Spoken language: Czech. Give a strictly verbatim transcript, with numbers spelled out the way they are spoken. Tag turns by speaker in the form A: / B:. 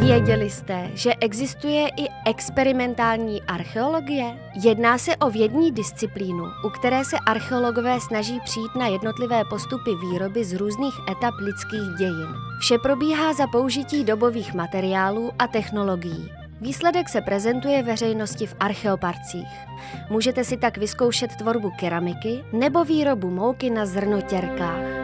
A: Věděli jste, že existuje i experimentální archeologie? Jedná se o vědní disciplínu, u které se archeologové snaží přijít na jednotlivé postupy výroby z různých etap lidských dějin. Vše probíhá za použití dobových materiálů a technologií. Výsledek se prezentuje veřejnosti v archeoparcích. Můžete si tak vyzkoušet tvorbu keramiky nebo výrobu mouky na zrnotěrkách.